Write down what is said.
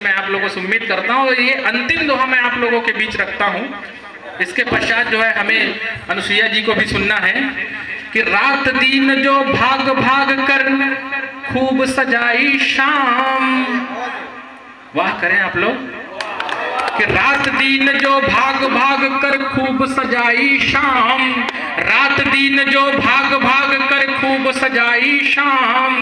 मैं आप लोगों से उम्मीद करता हूँ। ये अंतिम दोहा मैं आप लोगों के बीच रखता हूँ। इसके पश्चात जो है हमें अनुसुईया जी को भी सुनना है कि रात दिन जो भाग भाग कर खूब सजाई शाम। वाह करें आप लोग कि रात दिन जो भाग भाग कर खूब सजाई शाम, रात दिन जो भाग भाग कर खूब सजाई शाम।